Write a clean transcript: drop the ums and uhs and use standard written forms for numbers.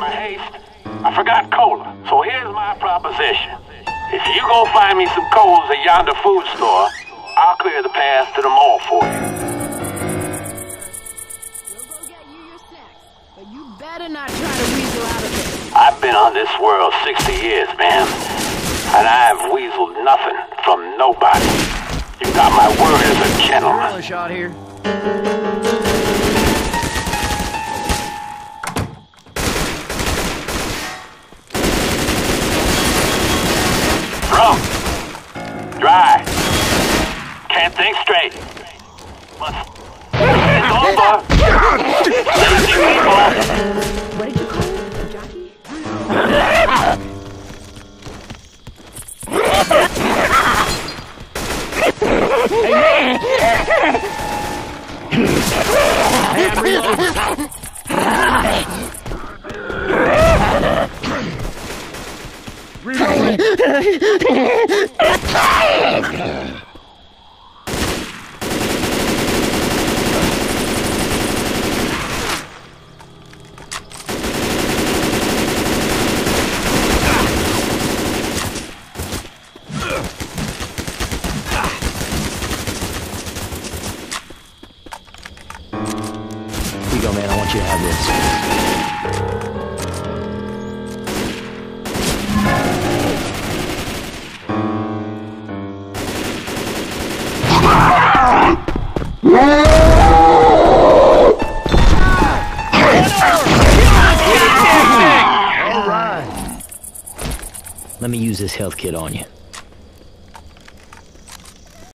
my haste, I forgot cola. So here's my proposition. If you go find me some coals at yonder food store, I'll clear the path to the mall for you. We'll go get you your snacks, but you better not try to weasel out of it. I've been on this world 60 years, man, and I've weaseled nothing from nobody. You got my word as a gentleman. A shot here. Rum. Dry. Can't think straight. It's over. Lazy people. What did you call it, Jockey? Hey, I'm reloading. Here you go, man. I want you to have this. All right. Let me use this health kit on you.